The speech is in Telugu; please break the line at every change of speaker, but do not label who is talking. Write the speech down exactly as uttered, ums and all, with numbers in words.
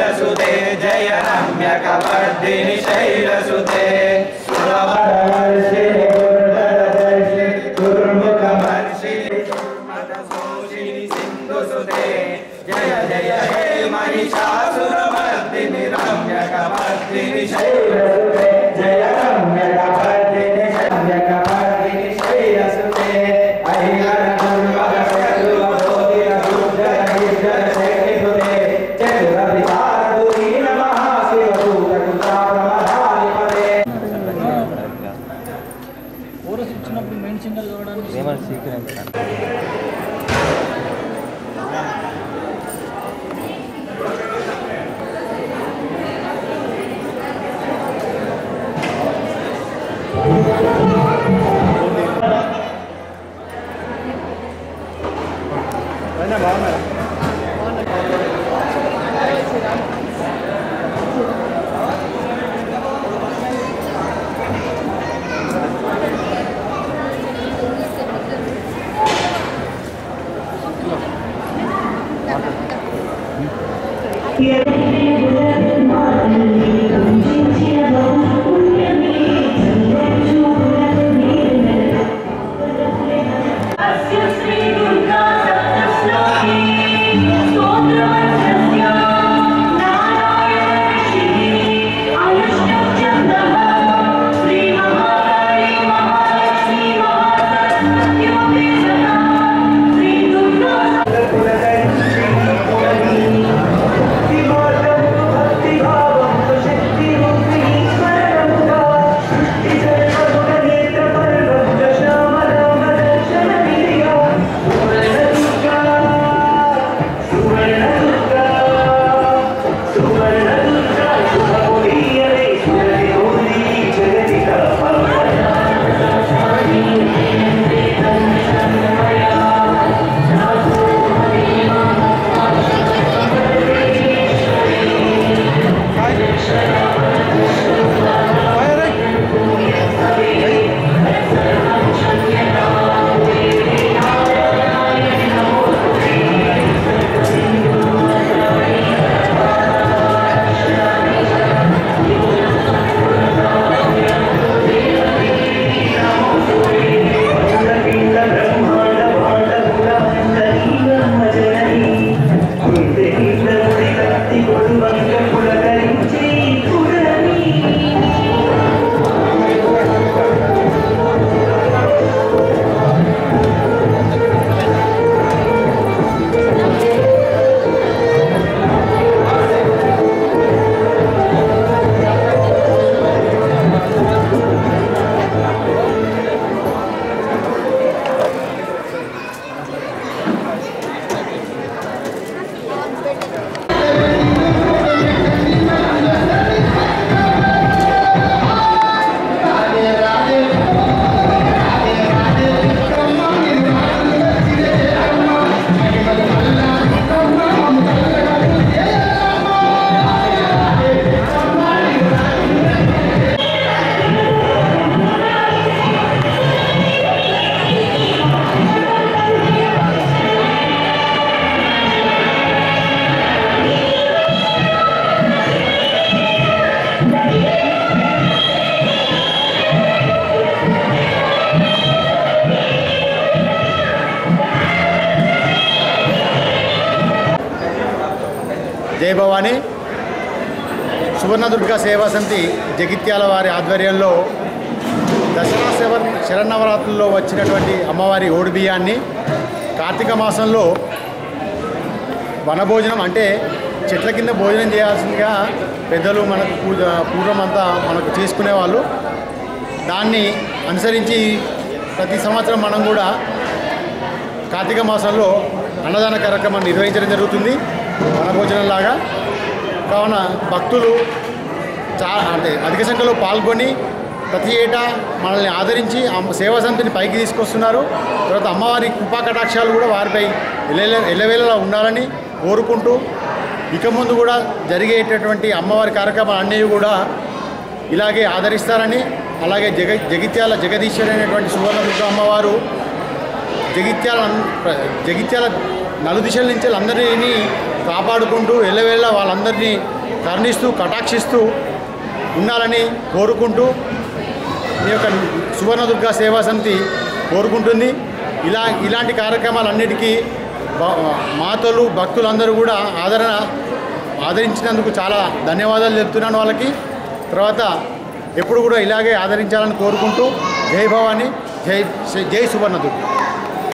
शैलसुते जय रम्यकवर्धिनि शैलसुते सुरवरवर्षिणि दुर्धरदर्शिनि दुर्मुखवर्षिणि दुर्मदशोषिणि सिन्धुसुते जय जय हे महिषासुरमर्दिनि रम्यकवर्धिनि शैलसुते जय रम्यकवर्धिनि रम्यकवर्धिनि शैलसुते अहिगर
జై భవానీ సువర్ణదుర్గ సేవా సమితి జగిత్యాల వారి ఆధ్వర్యంలో దసరా సేవ శరన్నవరాత్రుల్లో వచ్చినటువంటి అమ్మవారి ఓడి బియ్యాన్ని కార్తీక మాసంలో వనభోజనం అంటే చెట్ల కింద భోజనం చేయాల్సిందిగా పెద్దలు మనకు పూజ పూర్వం అంతా మనకు చేసుకునేవాళ్ళు. దాన్ని అనుసరించి ప్రతి సంవత్సరం మనం కూడా కార్తీక మాసంలో అన్నదాన కార్యక్రమాన్ని నిర్వహించడం జరుగుతుంది వనభోజనంలాగా. కావున భక్తులు చా అంటే అధిక సంఖ్యలో పాల్గొని ప్రతి ఏటా మనల్ని ఆదరించి సేవా సమితిని పైకి తీసుకొస్తున్నారు. తర్వాత అమ్మవారి కృపా కటాక్షాలు కూడా వారిపై ఎల్ల ఎల్లవేళలా ఉండాలని కోరుకుంటూ ఇక ముందు కూడా జరిగేటటువంటి అమ్మవారి కార్యక్రమాలు అన్నీ కూడా ఇలాగే ఆదరిస్తారని, అలాగే జగ జగిత్యాల జగదీశ్వరి అనేటువంటి సువర్ణదుర్గ అమ్మవారు జగిత్యాల జగిత్యాల నలుదిశల నుంచి అందరినీ కాపాడుకుంటూ ఎల్లవేళ వాళ్ళందరినీ కరుణిస్తూ కటాక్షిస్తూ ఉండాలని కోరుకుంటూ ఈ యొక్క సువర్ణదుర్గ సేవా సమితి కోరుకుంటుంది. ఇలా ఇలాంటి కార్యక్రమాలన్నిటికీ మాతలు భక్తులందరూ కూడా ఆదరణ ఆదరించినందుకు చాలా ధన్యవాదాలు చెప్తున్నాను వాళ్ళకి. తర్వాత ఎప్పుడు కూడా ఇలాగే ఆదరించాలని కోరుకుంటూ జై భవాని, జై జై సువర్ణదుర్గ.